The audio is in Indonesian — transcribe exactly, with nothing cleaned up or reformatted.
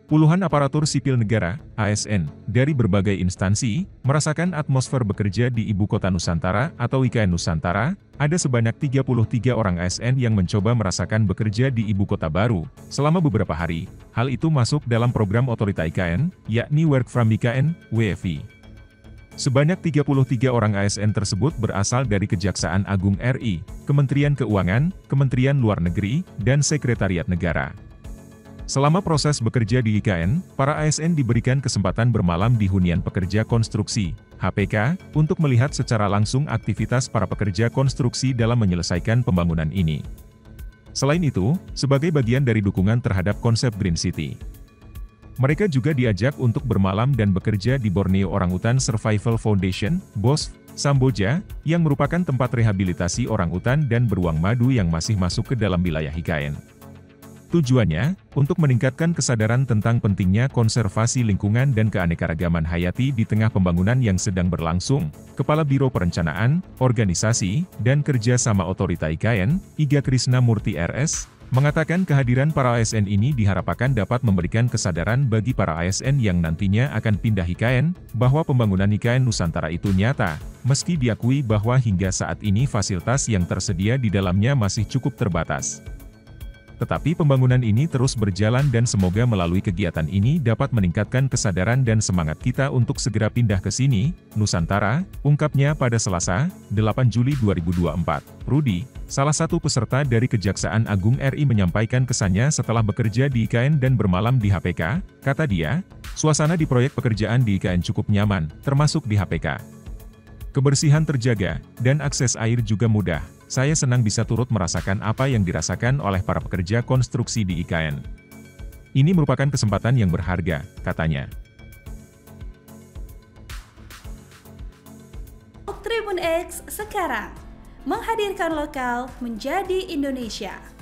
Puluhan aparatur sipil negara, A S N, dari berbagai instansi, merasakan atmosfer bekerja di Ibu Kota Nusantara atau I K N Nusantara. Ada sebanyak tiga puluh tiga orang A S N yang mencoba merasakan bekerja di Ibu Kota baru, selama beberapa hari. Hal itu masuk dalam program Otorita I K N, yakni Work from I K N, W F I. Sebanyak tiga puluh tiga orang A S N tersebut berasal dari Kejaksaan Agung R I, Kementerian Keuangan, Kementerian Luar Negeri, dan Sekretariat Negara. Selama proses bekerja di I K N, para A S N diberikan kesempatan bermalam di hunian pekerja konstruksi, H P K, untuk melihat secara langsung aktivitas para pekerja konstruksi dalam menyelesaikan pembangunan ini. Selain itu, sebagai bagian dari dukungan terhadap konsep Green City, mereka juga diajak untuk bermalam dan bekerja di Borneo Orangutan Survival Foundation, B O S F, Samboja, yang merupakan tempat rehabilitasi orangutan dan beruang madu yang masih masuk ke dalam wilayah I K N. Tujuannya, untuk meningkatkan kesadaran tentang pentingnya konservasi lingkungan dan keanekaragaman hayati di tengah pembangunan yang sedang berlangsung. Kepala Biro Perencanaan, Organisasi, dan Kerjasama Otorita I K N, Iga Krishna Murti R S, mengatakan kehadiran para A S N ini diharapkan dapat memberikan kesadaran bagi para A S N yang nantinya akan pindah I K N, bahwa pembangunan I K N Nusantara itu nyata, meski diakui bahwa hingga saat ini fasilitas yang tersedia di dalamnya masih cukup terbatas. Tetapi pembangunan ini terus berjalan dan semoga melalui kegiatan ini dapat meningkatkan kesadaran dan semangat kita untuk segera pindah ke sini, Nusantara, ungkapnya pada Selasa, delapan Juli dua ribu dua puluh empat. Rudi, salah satu peserta dari Kejaksaan Agung R I menyampaikan kesannya setelah bekerja di I K N dan bermalam di H P K. Kata dia, suasana di proyek pekerjaan di I K N cukup nyaman, termasuk di H P K. Kebersihan terjaga, dan akses air juga mudah. Saya senang bisa turut merasakan apa yang dirasakan oleh para pekerja konstruksi di I K N. Ini merupakan kesempatan yang berharga, katanya. Tribun X sekarang menghadirkan lokal menjadi Indonesia.